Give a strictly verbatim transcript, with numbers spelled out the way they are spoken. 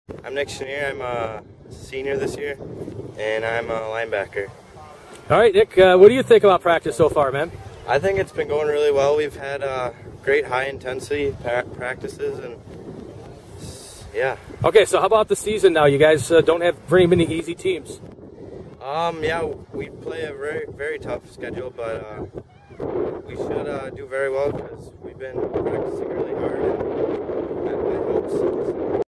I'm Nick Chenier. I'm a senior this year, and I'm a linebacker. All right, Nick, uh, what do you think about practice so far, man? I think it's been going really well. We've had uh, great high-intensity practices, and yeah. Okay, so how about the season now? You guys uh, don't have very many easy teams. Um, yeah, we play a very, very tough schedule, but uh, we should uh, do very well because we've been practicing really hard, and I hope so.